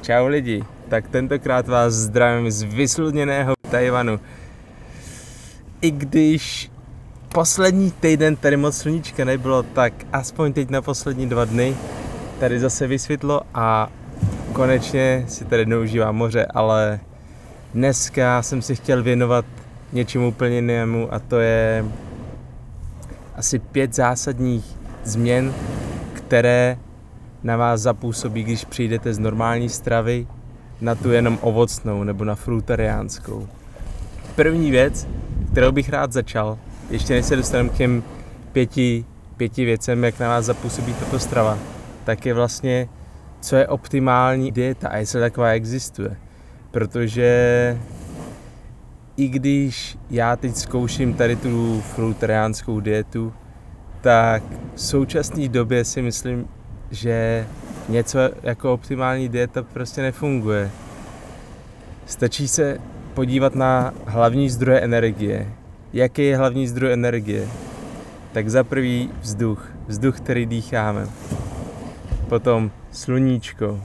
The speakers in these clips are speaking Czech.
Čau lidi, tak tentokrát vás zdravím z vyslunněného Tchaj-wanu. I když poslední týden tady moc sluníčka nebylo, tak aspoň teď na poslední 2 dny tady zase vysvětlo a konečně si tady neužívám moře, ale dneska jsem si chtěl věnovat něčemu úplně jinému a to je asi 5 zásadních změn, které na vás zapůsobí, když přijdete z normální stravy na tu jenom ovocnou nebo na frutariánskou. První věc, kterou bych rád začal, ještě než se dostaneme k těm 5 věcem, jak na vás zapůsobí tato strava, tak je vlastně, co je optimální dieta a jestli taková existuje. Protože i když já teď zkouším tady tu frutariánskou dietu, tak v současné době si myslím, že něco jako optimální dieta prostě nefunguje. Stačí se podívat na hlavní zdroje energie. Jaký je hlavní zdroj energie? Tak za prvý vzduch, který dýcháme. Potom sluníčko,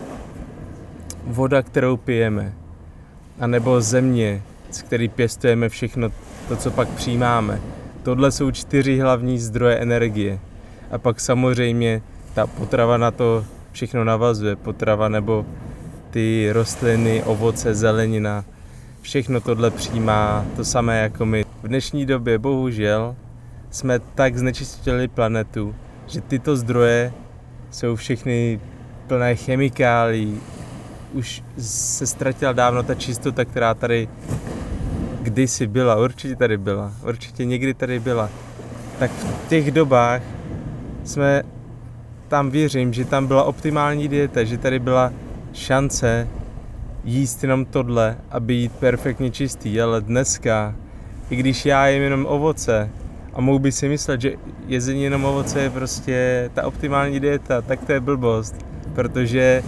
voda, kterou pijeme, anebo země, z který pěstujeme všechno to, co pak přijímáme. Tohle jsou 4 hlavní zdroje energie. A pak samozřejmě ta potrava na to všechno navazuje. Potrava nebo ty rostliny, ovoce, zelenina. Všechno tohle přijímá to samé jako my. V dnešní době bohužel jsme tak znečistili planetu, že tyto zdroje jsou všechny plné chemikálií. Už se ztratila dávno ta čistota, která tady kdysi byla. Určitě tady byla. Určitě někdy tady byla. Tak v těch dobách jsme tam věřím, že tam byla optimální dieta, že tady byla šance jíst jenom tohle a být perfektně čistý, ale dneska, i když já jím jenom ovoce a mohl by si myslet, že jezení jenom ovoce je prostě ta optimální dieta, tak to je blbost, protože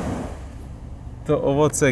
to ovoce,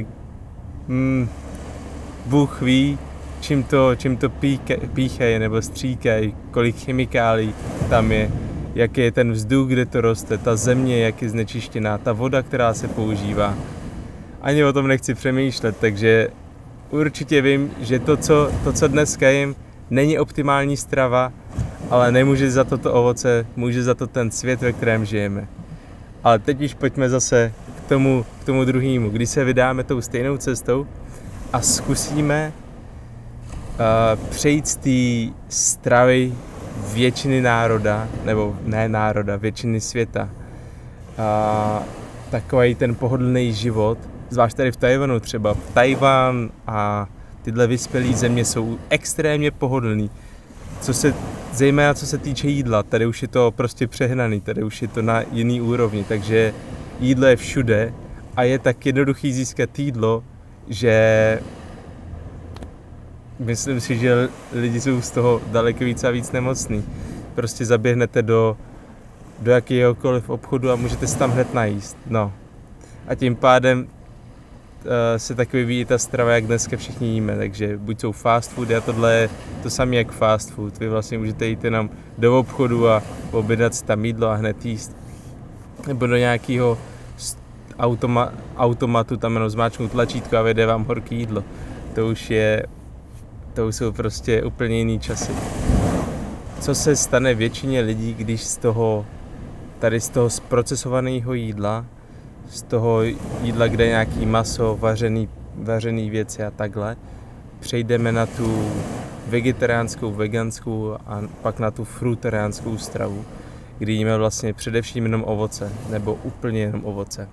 Bůh ví, čím to píchají nebo stříkají, kolik chemikálí tam je, jaký je ten vzduch, kde to roste, ta země, jak je znečištěná, ta voda, která se používá. Ani o tom nechci přemýšlet, takže určitě vím, že to, co dneska jim, není optimální strava, ale nemůže za to ovoce, může za to ten svět, ve kterém žijeme. Ale teď už pojďme zase k tomu druhému, kdy se vydáme tou stejnou cestou a zkusíme přejít z té stravy většiny národa, nebo ne národa, většiny světa. Takový ten pohodlný život, zvlášť tady v Tchaj-wanu třeba. Tchaj-wan a tyhle vyspělé země jsou extrémně pohodlný. Zejména co se týče jídla, tady už je to prostě přehnaný, tady už je to na jiný úrovni, takže jídlo je všude a je tak jednoduchý získat jídlo, že myslím si, že lidi jsou z toho daleko víc a víc nemocný. Prostě zaběhnete do jakéhokoliv obchodu a můžete se tam hned najíst. No. A tím pádem se tak vyvíjí ta strava, jak dneska všichni jíme. Takže buď jsou fast food a tohle je to samé jak fast food. Vy vlastně můžete jít jenom do obchodu a objednat si tam jídlo a hned jíst. Nebo do nějakého automatu tam jenom zmáčknout tlačítko a vyjde vám horký jídlo. To už jsou prostě úplně jiný časy. Co se stane většině lidí, když z toho zprocesovaného jídla, z toho jídla, kde je nějaký maso, vařený věci a takhle, přejdeme na tu vegetariánskou, veganskou a pak na tu frutariánskou stravu, kdy jíme vlastně především jenom ovoce, nebo úplně jenom ovoce.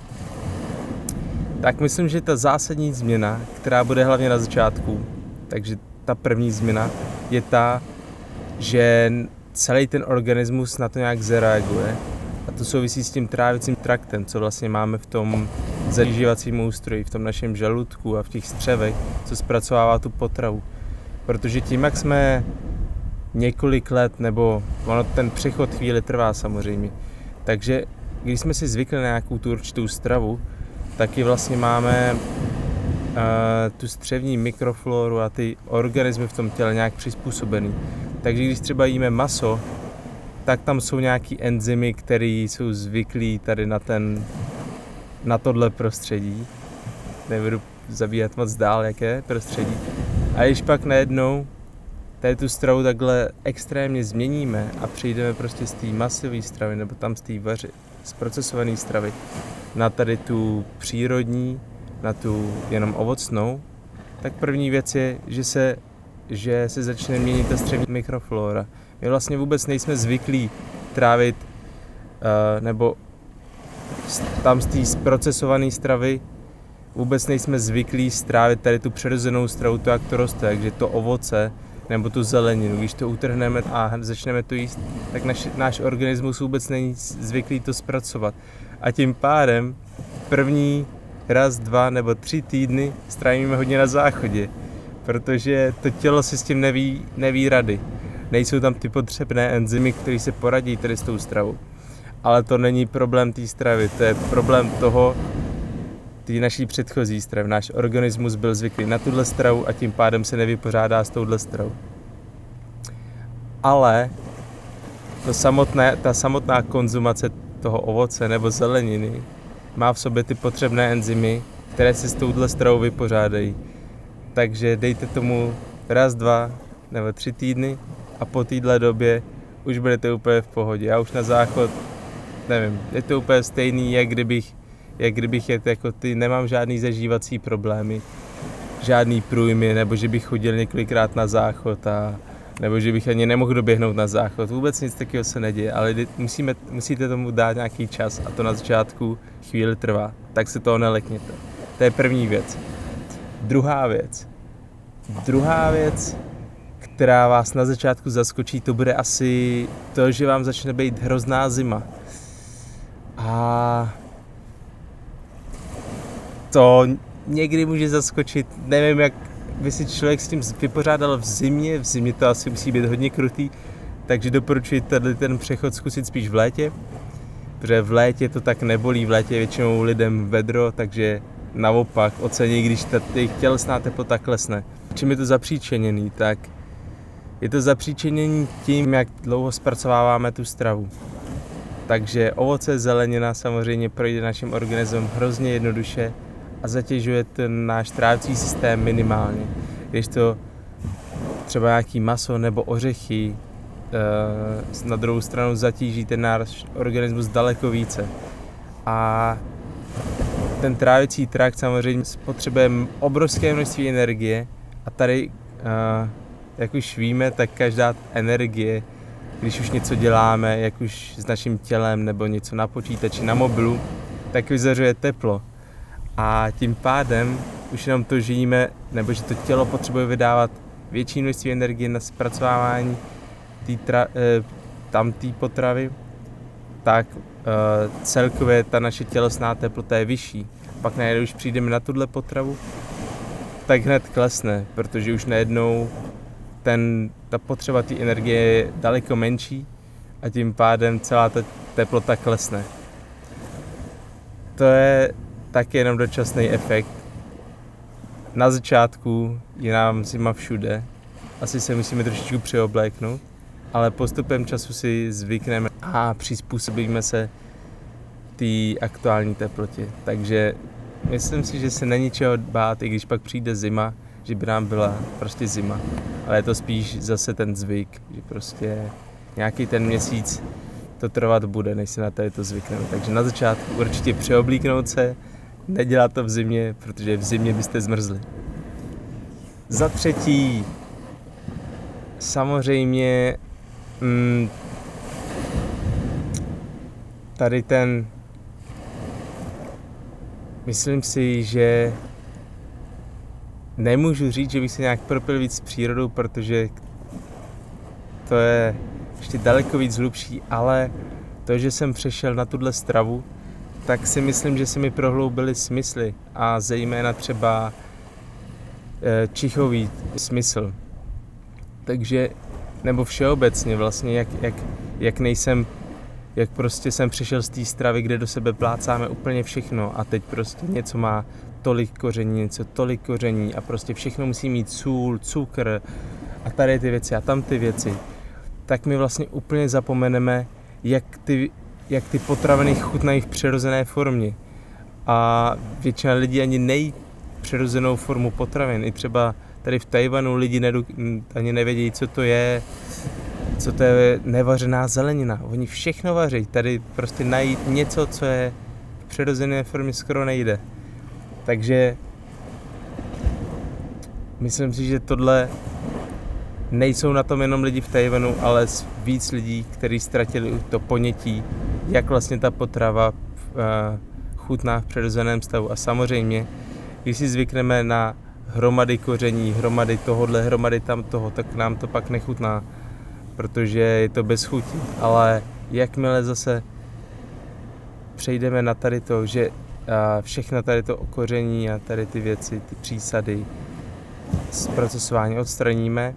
Tak myslím, že ta zásadní změna, která bude hlavně na začátku, takže ta první změna je ta, že celý ten organismus na to nějak zareaguje a to souvisí s tím trávicím traktem, co vlastně máme v tom zažívacím ústroji, v tom našem žaludku a v těch střevech, co zpracovává tu potravu. Protože tím, jak jsme několik let, nebo ten přechod chvíli trvá samozřejmě, takže když jsme si zvykli na nějakou tu určitou stravu, taky vlastně máme tu střevní mikrofloru a ty organismy v tom těle nějak přizpůsobený. Takže když třeba jíme maso, tak tam jsou nějaký enzymy, které jsou zvyklí tady na tohle prostředí. Nebudu zabíhat moc dál, jaké prostředí. A když pak najednou tady tu stravu takhle extrémně změníme a přejdeme prostě z té masové stravy nebo tam z té zprocesované stravy na tady tu přírodní, na tu jenom ovocnou, tak první věc je, že se začne měnit ta střevní mikroflora. My vlastně vůbec nejsme zvyklí trávit nebo tam z té zprocesované stravy vůbec nejsme zvyklí strávit tady tu přirozenou stravu, to jak to roste, takže to ovoce nebo tu zeleninu, když to utrhneme a začneme to jíst, tak náš organismus vůbec není zvyklý to zpracovat. A tím pádem první raz, 2 nebo 3 týdny strávíme hodně na záchodě, protože to tělo si s tím neví rady. Nejsou tam ty potřebné enzymy, které se poradí tady s tou stravou. Ale to není problém té stravy, to je problém toho, té naší předchozí stravy. Náš organismus byl zvyklý na tuhle stravu a tím pádem se nevypořádá s touhle stravou. Ale ta samotná konzumace toho ovoce nebo zeleniny má v sobě ty potřebné enzymy, které se s touhle stravou vypořádají. Takže dejte tomu raz, 2 nebo 3 týdny a po téhle době už budete úplně v pohodě. Já už na záchod, nevím, je to úplně stejný, jak kdybych jet jako ty, nemám žádný zažívací problémy, žádný průjmy, nebo že bych chodil několikrát na záchod, nebo že bych ani nemohl doběhnout na záchod. Vůbec nic takového se neděje, ale musíte tomu dát nějaký čas a to na začátku chvíli trvá, tak se toho nelekněte. To je první věc. Druhá věc, která vás na začátku zaskočí, to bude asi to, že vám začne být hrozná zima. A to někdy může zaskočit, nevím, jak by si člověk s tím vypořádal v zimě to asi musí být hodně krutý, takže doporučuji ten přechod zkusit spíš v létě, protože v létě to tak nebolí, v létě je většinou lidem vedro, takže naopak ocení, když ta jejich tělesná teplota klesne. Čím je to zapříčiněný, tak je to zapříčiněný tím, jak dlouho zpracováváme tu stravu. Takže ovoce, zelenina samozřejmě projde naším organismem hrozně jednoduše a zatěžuje ten náš trávicí systém minimálně. Když to třeba nějaký maso nebo ořechy na druhou stranu zatíží ten náš organismus daleko více. A ten trávicí trakt samozřejmě potřebuje obrovské množství energie a tady, jak už víme, tak každá energie, když už něco děláme, jak už s naším tělem nebo něco na počítači, na mobilu, tak vyzařuje teplo. A tím pádem už jenom to žijíme, nebo že to tělo potřebuje vydávat větší množství energie na zpracovávání té potravy, tak celkově ta naše tělesná teplota je vyšší. Pak najednou, už přijdeme na tuhle potravu, tak hned klesne, protože už najednou ta potřeba té energie je daleko menší a tím pádem celá ta teplota klesne. To je taky jenom dočasný efekt. Na začátku je nám zima všude, asi se musíme trošičku přeobléknout, ale postupem času si zvykneme a přizpůsobíme se té aktuální teplotě. Takže myslím si, že se není čeho bát, i když pak přijde zima, že by nám byla prostě zima. Ale je to spíš zase ten zvyk, že prostě nějaký ten měsíc to trvat bude, než se na to zvykneme. Takže na začátku určitě přeoblíknout se, nedělat to v zimě, protože v zimě byste zmrzli. Za třetí, samozřejmě tady myslím si, že nemůžu říct, že bych se nějak propil víc s přírodou, protože to je ještě daleko víc hlubší, ale to, že jsem přešel na tuhle stravu, tak si myslím, že se mi prohloubily smysly a zejména třeba čichový smysl. Takže, nebo všeobecně vlastně, jak prostě jsem přešel z té stravy, kde do sebe plácáme úplně všechno a teď prostě něco má tolik koření a prostě všechno musí mít sůl, cukr a tady ty věci a tam ty věci, tak my vlastně úplně zapomeneme, jak ty potraviny chutnají v přirozené formě. a většina lidí ani nejí přirozenou formu potravin. I třeba tady v Tajvanu lidi ani nevědí, co to je nevařená zelenina. Oni všechno vaří. Tady prostě najít něco, co je v přirozené formě, skoro nejde. Takže myslím si, že tohle nejsou na tom jenom lidi v Tajvanu, ale víc lidí, kteří ztratili to ponětí, jak vlastně ta potrava chutná v přirozeném stavu. A samozřejmě, když si zvykneme na hromady koření, hromady tohodle, hromady tamtoho, tak nám to pak nechutná, protože je to bez chuti. Ale jakmile zase přejdeme na tady to, že všechno tady to koření a tady ty věci, ty přísady, zpracování odstraníme,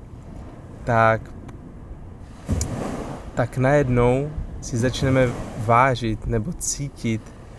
tak najednou si začneme vážit nebo cítit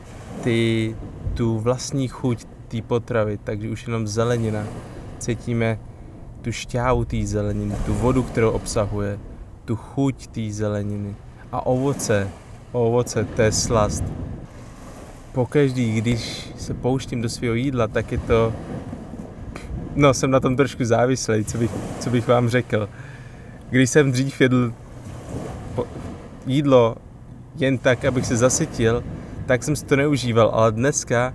tu vlastní chuť té potravy, takže už jenom zelenina. Cítíme tu šťávu té zeleniny, tu vodu, kterou obsahuje, tu chuť té zeleniny. A ovoce, to je slast. Pokaždý, když se pouštím do svého jídla, tak je to... No, jsem na tom trošku závislý, co bych vám řekl. Když jsem dřív jedl jídlo jen tak, abych se zasytil, tak jsem si to neužíval, ale dneska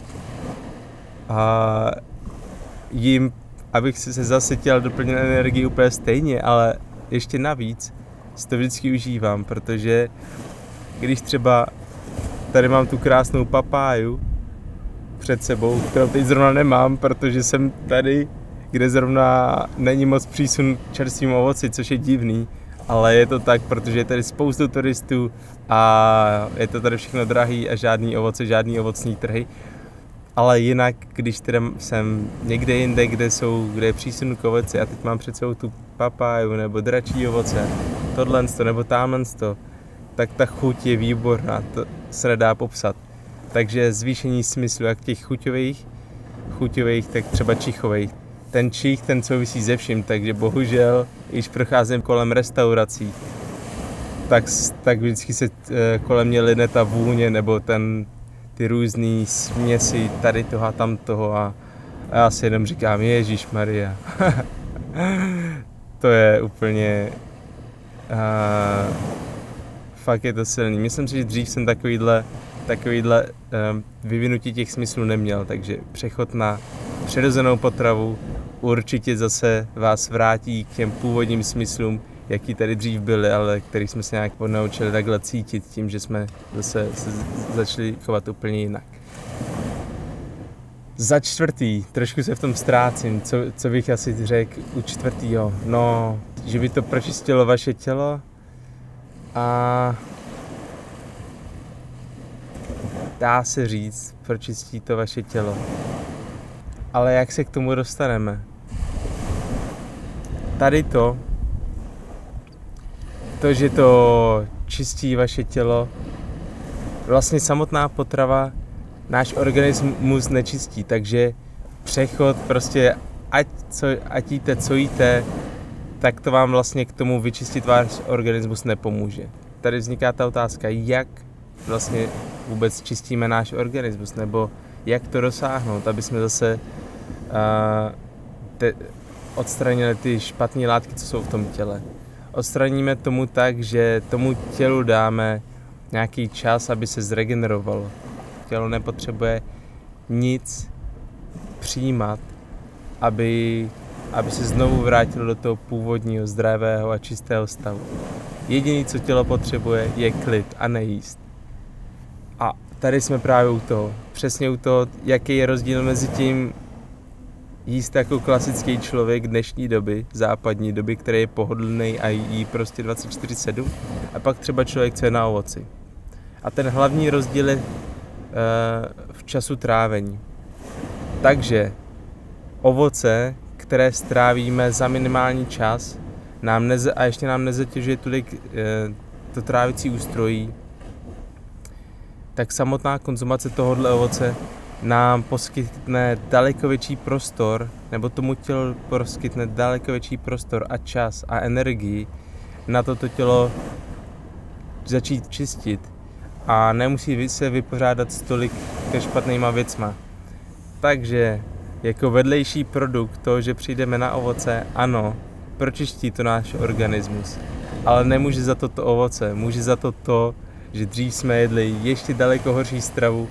jím, abych se zasytil a doplnil energii úplně stejně, ale ještě navíc si to vždycky užívám, protože když třeba tady mám tu krásnou papáju před sebou, kterou teď zrovna nemám, protože jsem tady, kde zrovna není moc přísun čerstvým ovoci, což je divný, ale je to tak, protože je tady spoustu turistů a je to tady všechno drahý a žádný ovoce, žádný ovocní trhy. Ale jinak, když teda jsem někde jinde, kde je přísun k ovoci a teď mám před sebou tu papáju nebo dračí ovoce, tohle nebo tamhle, tak ta chuť je výborná, to se nedá popsat. Takže zvýšení smyslu jak těch chuťových, tak třeba čichových. Ten čich, ten souvisí se vším, takže bohužel, když procházím kolem restaurací, tak vždycky se kolem mě line ta vůně nebo ty různý směsi tady toho a tam toho a já si jenom říkám, Ježišmarja. To je úplně... fakt je to silný. Myslím si, že dřív jsem takovýhle vyvinutí těch smyslů neměl, takže přechod na přirozenou potravu určitě zase vás vrátí k těm původním smyslům, jaký tady dřív byly, ale který jsme se nějak naučili takhle cítit tím, že jsme zase se začali chovat úplně jinak. Za čtvrtý, trošku se v tom ztrácím, co bych asi řekl u čtvrtýho, no, že by to pročistilo vaše tělo a dá se říct, pročistí to vaše tělo. Ale jak se k tomu dostaneme? Tady to, že to čistí vaše tělo, vlastně samotná potrava náš organismus nečistí, takže přechod prostě, ať jíte, co jíte, tak to vám vlastně k tomu vyčistit váš organismus nepomůže. Tady vzniká ta otázka, jak vlastně vůbec čistíme náš organismus, nebo jak to dosáhnout, aby jsme zase odstranili ty špatné látky, co jsou v tom těle. Odstraníme tomu tak, že tomu tělu dáme nějaký čas, aby se zregenerovalo. Tělo nepotřebuje nic přijímat, aby se znovu vrátilo do toho původního, zdravého a čistého stavu. Jediné, co tělo potřebuje, je klid a nejíst. A tady jsme právě u toho. Přesně u toho, jaký je rozdíl mezi tím jíst jako klasický člověk dnešní doby, západní doby, který je pohodlný a jí prostě 24/7, a pak třeba člověk, co je na ovoci. A ten hlavní rozdíl je v času trávení. Takže ovoce, které strávíme za minimální čas, a ještě nám nezatěžuje tolik to trávicí ústrojí, tak samotná konzumace tohohle ovoce nám poskytne daleko větší prostor, nebo tomu tělu poskytne daleko větší prostor a čas a energii na toto tělo začít čistit. a nemusí se vypořádat s tolik špatnýma věcma. Takže jako vedlejší produkt toho, že přijdeme na ovoce, ano, pročistí to náš organismus, ale nemůže za to ovoce, může za to, že dřív jsme jedli ještě daleko horší stravu,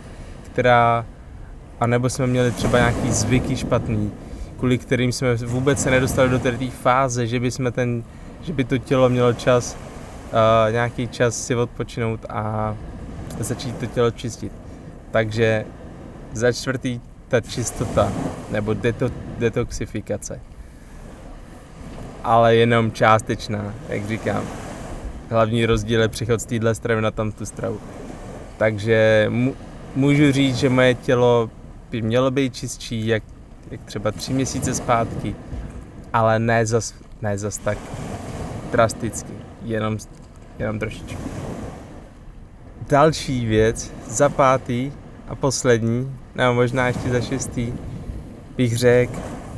anebo jsme měli třeba nějaký zvyky špatný, kvůli kterým jsme vůbec se nedostali do té fáze, že by to tělo mělo nějaký čas si odpočinout a začít to tělo čistit. Takže za čtvrtý ta čistota nebo detoxifikace. Ale jenom částečná, jak říkám. Hlavní rozdíl je přechod z téhle stravy na tamtu stravu. Takže můžu říct, že moje tělo by mělo být čistší, jak třeba 3 měsíce zpátky, ale ne zas tak drasticky, jenom trošičku. Další věc, za 5. a poslední, nebo možná ještě za 6. bych řekl,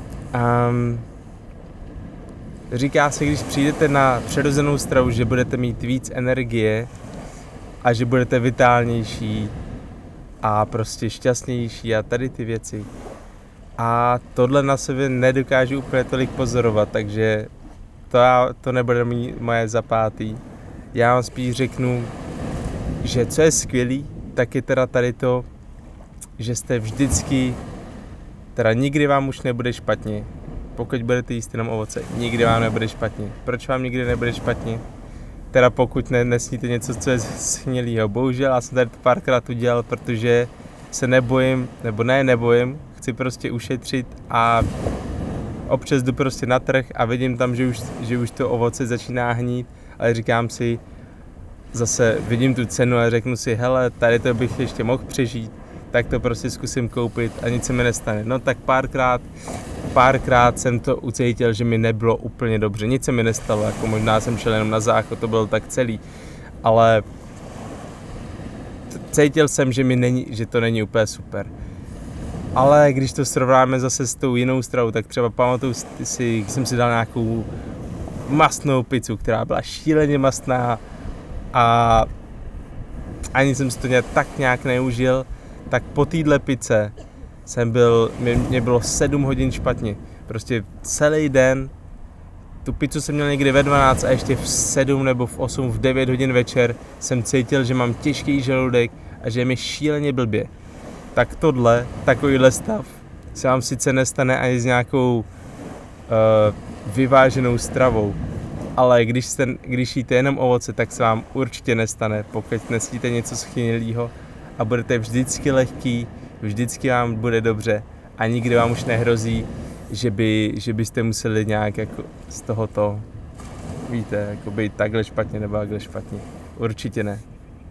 říká se, když přijdete na přirozenou stravu, že budete mít víc energie a že budete vitálnější a prostě šťastnější a tady ty věci. A tohle na sebe nedokážu úplně tolik pozorovat, takže to nebude moje za 5. Já vám spíš řeknu, že co je skvělý, tak je teda tady to, že jste vždycky, teda nikdy vám už nebude špatně, pokud budete jíst jenom ovoce, nikdy vám nebude špatně. Proč vám nikdy nebude špatně? Teda pokud nesníte něco, co je schnilýho. Bohužel, já jsem tady to párkrát udělal, protože se nebojím, nebojím, chci prostě ušetřit a občas jdu prostě na trh a vidím tam, že už to ovoce začíná hnít, ale říkám si, zase vidím tu cenu a řeknu si, hele, tady to bych ještě mohl přežít, tak to prostě zkusím koupit a nic se mi nestane. No tak párkrát jsem to ucítil, že mi nebylo úplně dobře, nic se mi nestalo, jako možná jsem šel jenom na záchod, to bylo tak celý, ale cítil jsem, že to není úplně super. Ale když to srovnáme zase s tou jinou stravou, tak třeba pamatuju si, jsem si dal nějakou mastnou pizzu, která byla šíleně mastná a ani jsem si to tak nějak neužil, tak po téhle pizze mě bylo 7 hodin špatně. Prostě celý den, tu pizzu jsem měl někdy ve 12 a ještě v 7 nebo v 8, v 9 hodin večer jsem cítil, že mám těžký žaludek a že je mi šíleně blbě. Tak takovýhle stav se vám sice nestane ani s nějakou vyváženou stravou, ale když jíte jenom ovoce, tak se vám určitě nestane, pokud nesíte něco schnilého a budete vždycky lehký, vždycky vám bude dobře a nikdy vám už nehrozí, že byste museli nějak jako z tohoto, víte, jako být takhle špatně nebo takhle špatně. Určitě ne.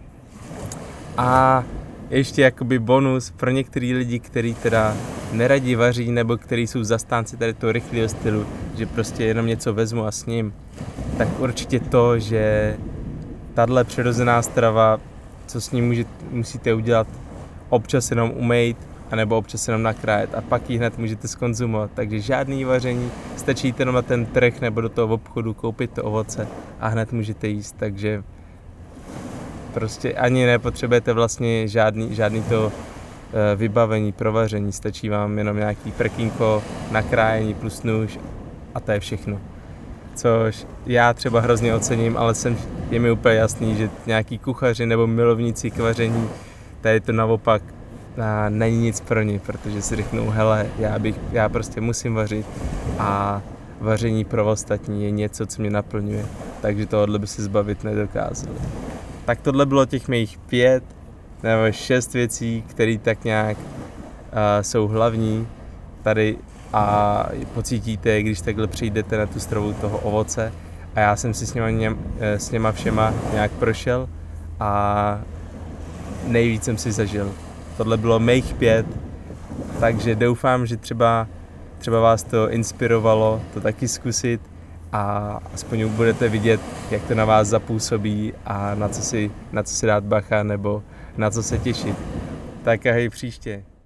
A ještě jakoby bonus pro některý lidi, kteří teda neradi vaří nebo kteří jsou zastánci tady toho rychlého stylu, že prostě jenom něco vezmu a sním, tak určitě to, že tahle přirozená strava, co s ní musíte udělat, občas jenom umýt, anebo občas jenom nakrájet a pak ji hned můžete zkonzumovat. Takže žádný vaření, stačí jenom na ten trh nebo do toho obchodu koupit to ovoce a hned můžete jíst, takže prostě ani nepotřebujete vlastně žádný to vybavení pro vaření, stačí vám jenom nějaký prkínko, nakrájení plus nůž a to je všechno. Což já třeba hrozně ocením, ale je mi úplně jasný, že nějaký kuchaři nebo milovníci k vaření, tady to naopak není nic pro ně, protože si řeknou, hele, já prostě musím vařit a vaření pro ostatní je něco, co mě naplňuje, takže tohle by se zbavit nedokázali. Tak tohle bylo těch mých 5 nebo 6 věcí, které tak nějak jsou hlavní tady a pocítíte, když takhle přijdete na tu stravu toho ovoce a já jsem si s něma všema nějak prošel a nejvíc jsem si zažil. Tohle bylo mých 5, takže doufám, že třeba vás to inspirovalo to taky zkusit a aspoň budete vidět, jak to na vás zapůsobí a na co si dát bacha nebo na co se těšit. Tak ahoj příště.